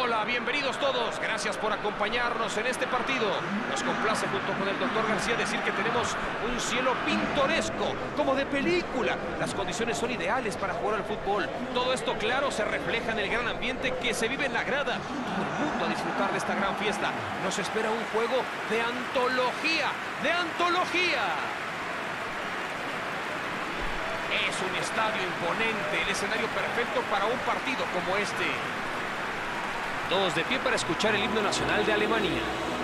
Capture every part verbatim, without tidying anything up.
Hola, bienvenidos todos. Gracias por acompañarnos en este partido. Nos complace junto con el doctor García decir que tenemos un cielo pintoresco, como de película. Las condiciones son ideales para jugar al fútbol. Todo esto, claro, se refleja en el gran ambiente que se vive en la grada. Todo el mundo a disfrutar de esta gran fiesta. Nos espera un juego de antología, de antología. Es un estadio imponente, el escenario perfecto para un partido como este. Todos de pie para escuchar el himno nacional de Alemania.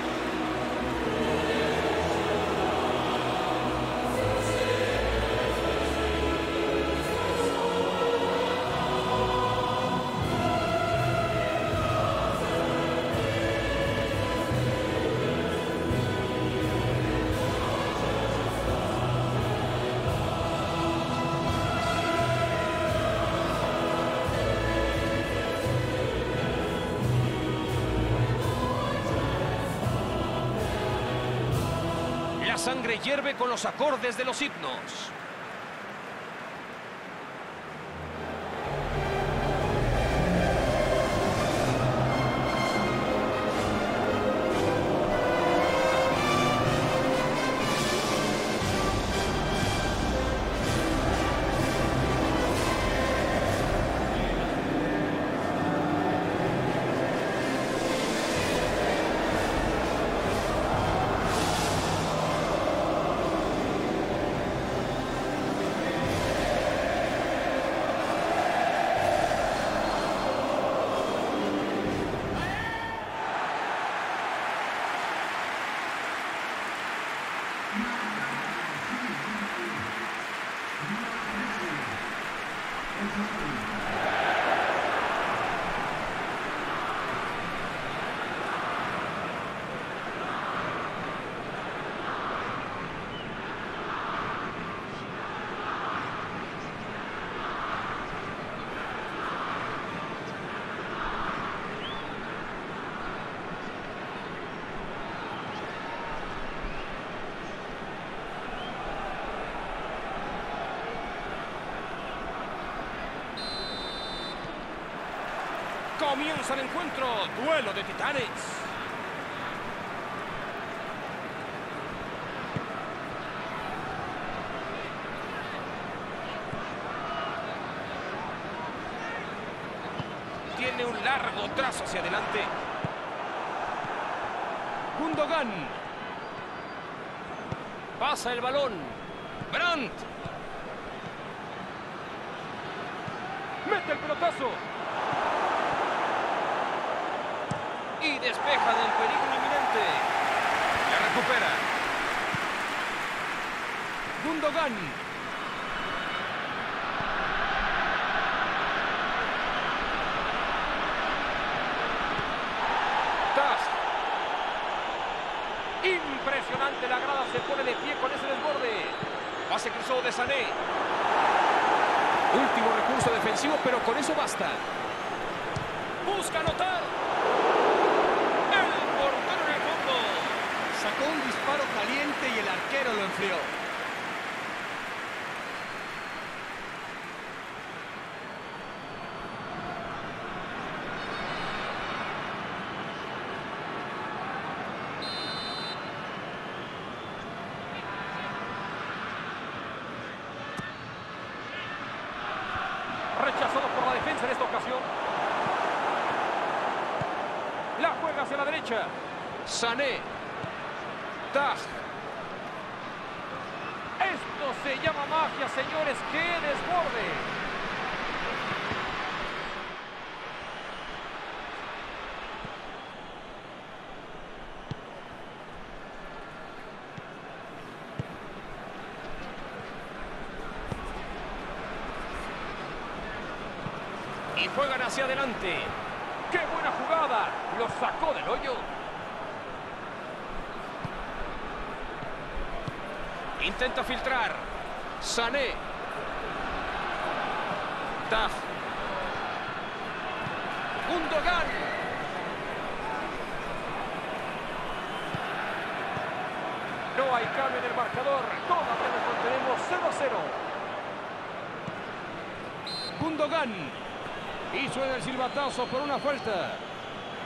La sangre hierve con los acordes de los himnos. Comienza el encuentro, duelo de titanes. Tiene un largo trazo hacia adelante. Gundogan. Pasa el balón. Brandt. Mete el pelotazo. Y despeja del peligro inminente. La recupera. Gundogan. Tas. Impresionante, la grada se pone de pie con ese desborde. Pase cruzado de Sané. Último recurso defensivo, pero con eso basta. Busca anotar. Sacó un disparo caliente y el arquero lo enfrió. Rechazado por la defensa en esta ocasión. La juega hacia la derecha. Sané. Esto se llama magia, señores. ¡Qué desborde! Y juegan hacia adelante. ¡Qué buena jugada! Lo sacó del hoyo. Intenta filtrar. Sané. Taf. Gundogan. No hay cambio en el marcador. Todavía nos mantenemos cero a cero. Gundogan. Y suena el silbatazo por una falta.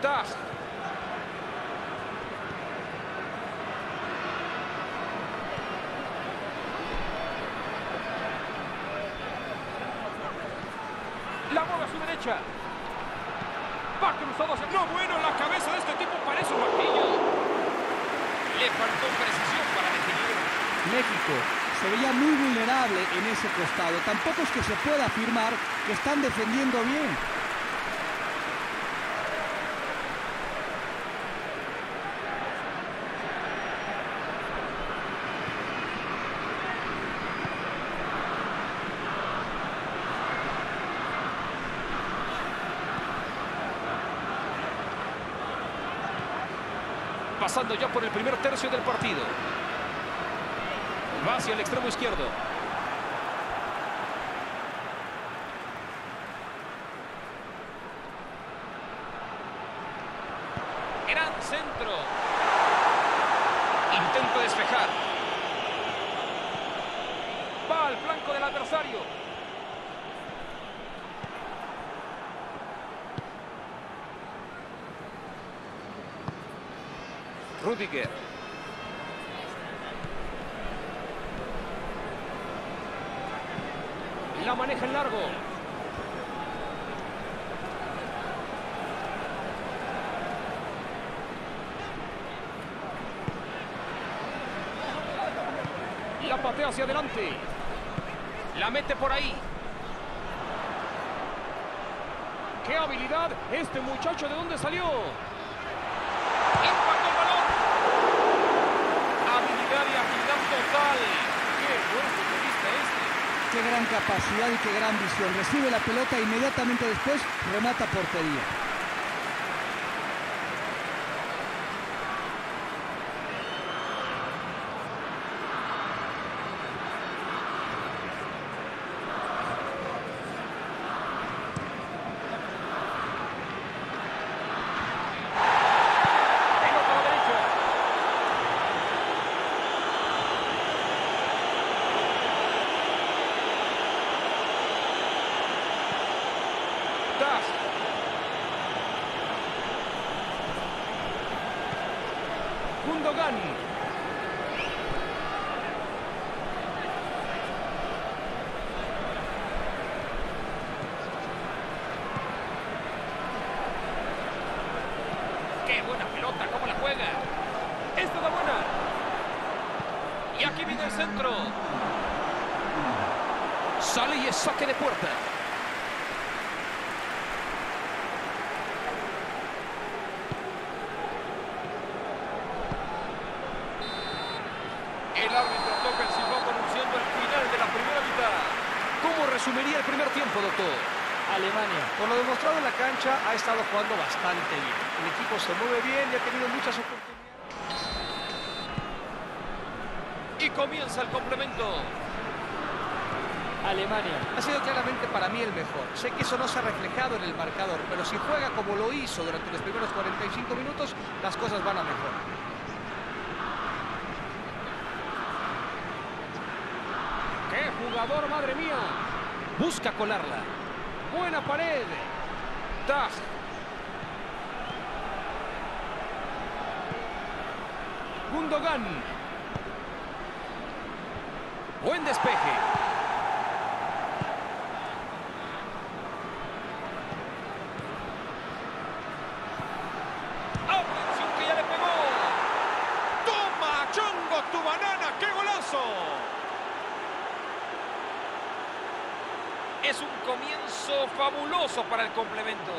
Taj. La mueve a su derecha. Va cruzado hacia... No, bueno, la cabeza de este tipo parece un martillo. Le faltó precisión para definir. México se veía muy vulnerable en ese costado. Tampoco es que se pueda afirmar que están defendiendo bien. Pasando ya por el primer tercio del partido. Va hacia el extremo izquierdo. Gran centro. Intento despejar. Va al flanco del adversario. Rudiger. La maneja en largo. La patea hacia adelante. La mete por ahí. ¡Qué habilidad! Este muchacho, ¿de dónde salió? ¡Impactó el balón! Habilidad y agilidad total. ¡Qué buen futbolista este! Qué gran capacidad y qué gran visión. Recibe la pelota e inmediatamente después remata portería. Gundogan. ¡Qué buena pelota! ¿Cómo la juega? ¡Esta da buena! Y aquí viene el centro. Sale y es saque de puerta. El árbitro toca el silbato anunciando el final de la primera mitad. ¿Cómo resumiría el primer tiempo, doctor? Alemania, por lo demostrado en la cancha, ha estado jugando bastante bien. El equipo se mueve bien y ha tenido muchas oportunidades. Y comienza el complemento. Alemania ha sido claramente para mí el mejor. Sé que eso no se ha reflejado en el marcador, pero si juega como lo hizo durante los primeros cuarenta y cinco minutos, las cosas van a mejor. ¡Qué jugador, madre mía! Busca colarla. Buena pared. Taj. Gundogan. Buen despeje. ¡Atención que ya le pegó! ¡Toma, Chongo, tu banana! ¡Qué golazo! Es un comienzo fabuloso para el complemento.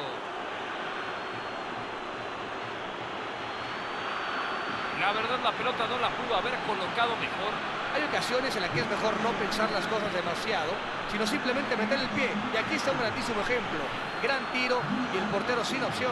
La verdad, la pelota no la pudo haber colocado mejor. Hay ocasiones en las que es mejor no pensar las cosas demasiado, sino simplemente meter el pie. Y aquí está un grandísimo ejemplo. Gran tiro y el portero sin opción.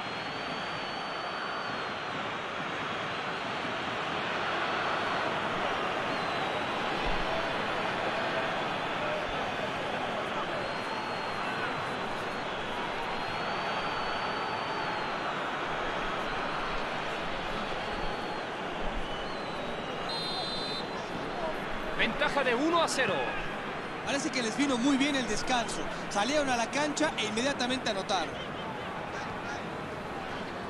Ventaja de uno a cero. Parece que les vino muy bien el descanso. Salieron a la cancha e inmediatamente anotaron.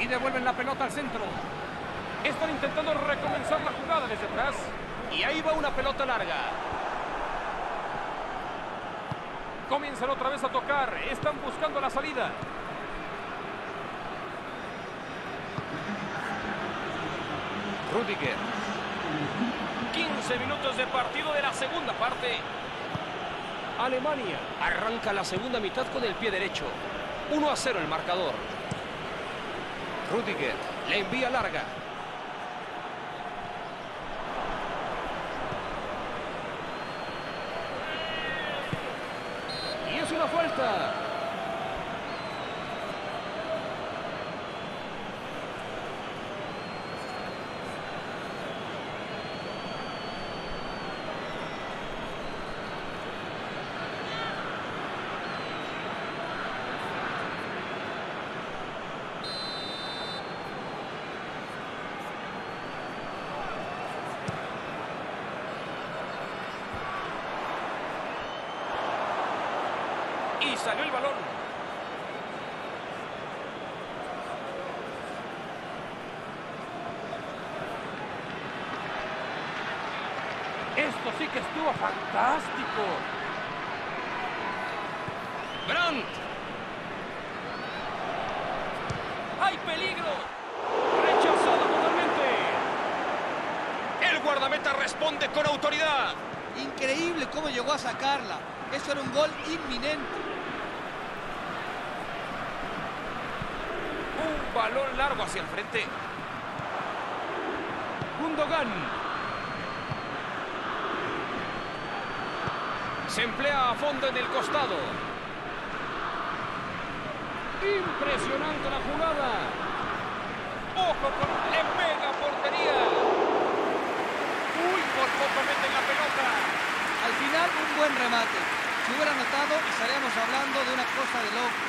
Y devuelven la pelota al centro. Están intentando recomenzar la jugada desde atrás. Y ahí va una pelota larga. Comienzan otra vez a tocar. Están buscando la salida. Rudiger. quince minutos de partido de la segunda parte. Alemania arranca la segunda mitad con el pie derecho. uno a cero el marcador. Rudiger le envía larga. Y es una falta. Y salió el balón. Esto sí que estuvo fantástico. Brandt. ¡Hay peligro! Rechazado totalmente. El guardameta responde con autoridad. Increíble cómo llegó a sacarla. Eso era un gol inminente. Un balón largo hacia el frente. Gundogan. Se emplea a fondo en el costado. Impresionante la jugada. Ojo con... Le pega a portería. Uy, por poco meten la pelota. Al final un buen remate. Si hubiera anotado estaríamos hablando de una cosa de loco.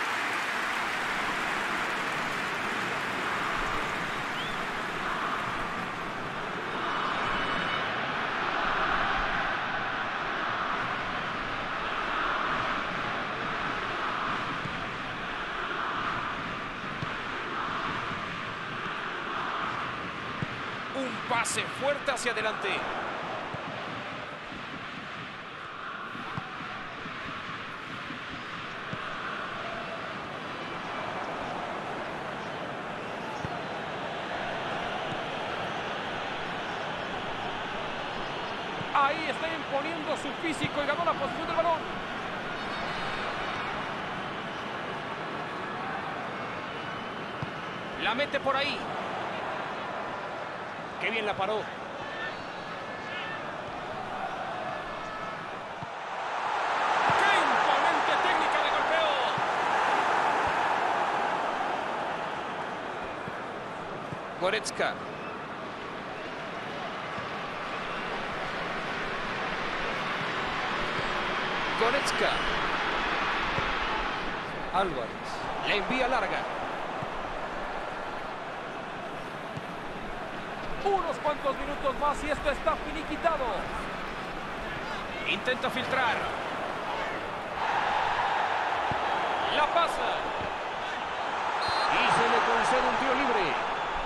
Un pase fuerte hacia adelante. Ahí está imponiendo su físico y ganó la posición del balón. La mete por ahí. Qué bien la paró. ¡Qué imponente técnica de golpeo! Goretzka. Goretzka. Álvarez. Le envía larga. Unos cuantos minutos más y esto está finiquitado. Intenta filtrar. La pasa. Y se le concede un tiro libre.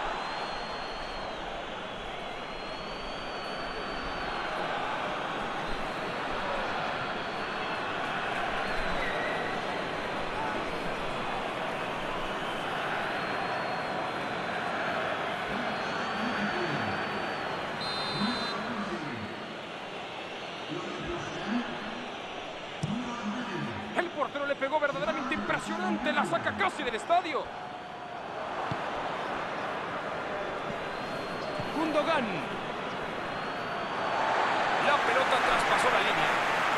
El portero le pegó verdaderamente impresionante. La saca casi del estadio. Gundogan. La pelota traspasó la línea.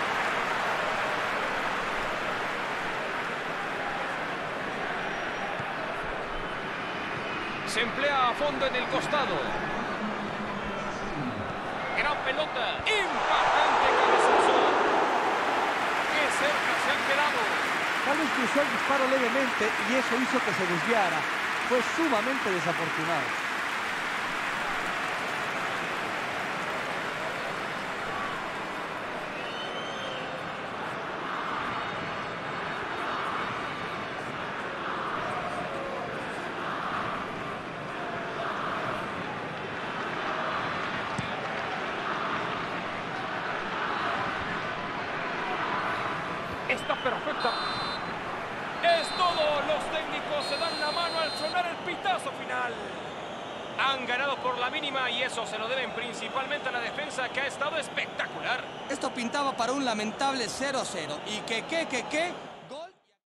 Se emplea a fondo en el costado. Gran pelota. Impactante cabezazo. Qué cerca se han quedado. Tal vez cruzó el disparo levemente y eso hizo que se desviara. Fue sumamente desafortunado. Han ganado por la mínima y eso se lo deben principalmente a la defensa, que ha estado espectacular. Esto pintaba para un lamentable cero cero. Y que, que, que, que...